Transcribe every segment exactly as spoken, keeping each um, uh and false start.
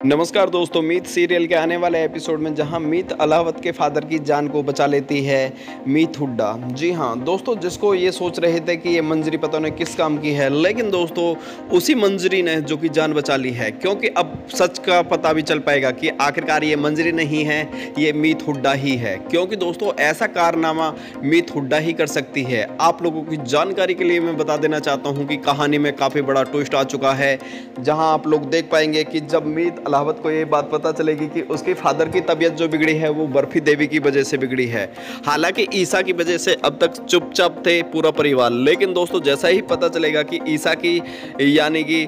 नमस्कार दोस्तों, मीत सीरियल के आने वाले एपिसोड में जहां मीत अलावत के फादर की जान को बचा लेती है मीत हुड्डा। जी हां दोस्तों, जिसको ये सोच रहे थे कि ये मंजरी पता नहीं किस काम की है, लेकिन दोस्तों उसी मंजरी ने जो कि जान बचा ली है, क्योंकि अब सच का पता भी चल पाएगा कि आखिरकार ये मंजरी नहीं है, ये मीत हुड्डा ही है। क्योंकि दोस्तों ऐसा कारनामा मीत हुड्डा ही कर सकती है। आप लोगों की जानकारी के लिए मैं बता देना चाहता हूँ कि कहानी में काफ़ी बड़ा ट्विस्ट आ चुका है, जहाँ आप लोग देख पाएंगे कि जब मीत अलावत को ये बात पता चलेगी कि उसके फादर की तबीयत जो बिगड़ी है वो बर्फी देवी की वजह से बिगड़ी है। हालांकि ईसा की वजह से अब तक चुपचाप थे पूरा परिवार, लेकिन दोस्तों जैसा ही पता चलेगा कि ईसा की यानी कि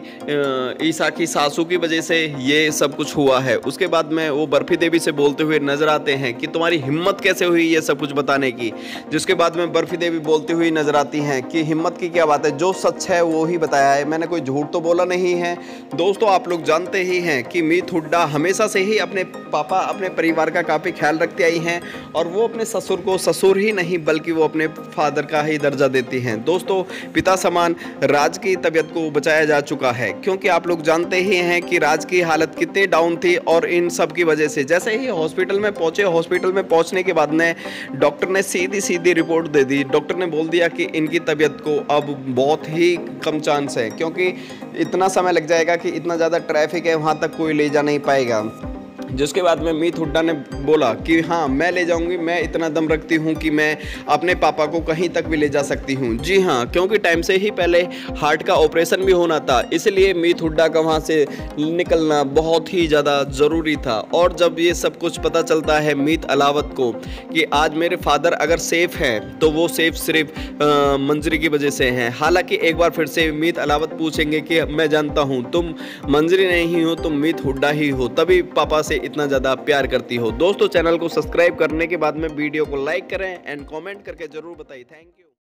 ईसा की सासू की वजह से ये सब कुछ हुआ है, उसके बाद में वो बर्फी देवी से बोलते हुए नजर आते हैं कि तुम्हारी हिम्मत कैसे हुई ये सब कुछ बताने की। जिसके बाद में बर्फी देवी बोलती हुई नजर आती हैं कि हिम्मत की क्या बात है, जो सच है वो ही बताया है, मैंने कोई झूठ तो बोला नहीं है। दोस्तों आप लोग जानते ही हैं कि मीत हुड्डा हमेशा से ही अपने पापा अपने परिवार का काफ़ी ख्याल रखती आई हैं, और वो अपने ससुर को ससुर ही नहीं बल्कि वो अपने फादर का ही दर्जा देती हैं। दोस्तों पिता समान राज की तबीयत को बचाया जा चुका है, क्योंकि आप लोग जानते ही हैं कि राज की हालत कितनी डाउन थी, और इन सब की वजह से जैसे ही हॉस्पिटल में पहुंचे, हॉस्पिटल में पहुंचने के बाद में डॉक्टर ने सीधी सीधी रिपोर्ट दे दी। डॉक्टर ने बोल दिया कि इनकी तबीयत को अब बहुत ही कम चांस है, क्योंकि इतना समय लग जाएगा कि इतना ज़्यादा ट्रैफिक है, वहाँ तक कोई ले जा नहीं पाएगा। जिसके बाद में मीत हुड्डा ने बोला कि हाँ मैं ले जाऊंगी, मैं इतना दम रखती हूँ कि मैं अपने पापा को कहीं तक भी ले जा सकती हूँ। जी हाँ, क्योंकि टाइम से ही पहले हार्ट का ऑपरेशन भी होना था, इसलिए मीत हुड्डा का वहाँ से निकलना बहुत ही ज़्यादा ज़रूरी था। और जब ये सब कुछ पता चलता है मीत अलावत को कि आज मेरे फादर अगर सेफ़ हैं तो वो सेफ सिर्फ मंजरी की वजह से हैं। हालांकि एक बार फिर से मीत अलावत पूछेंगे कि मैं जानता हूँ तुम मंजरी नहीं हो, तुम मीत हुड्डा ही हो, तभी पापा से इतना ज़्यादा प्यार करती हो। दोस्तों चैनल को सब्सक्राइब करने के बाद में वीडियो को लाइक करें एंड कमेंट करके ज़रूर बताइए। Thank you.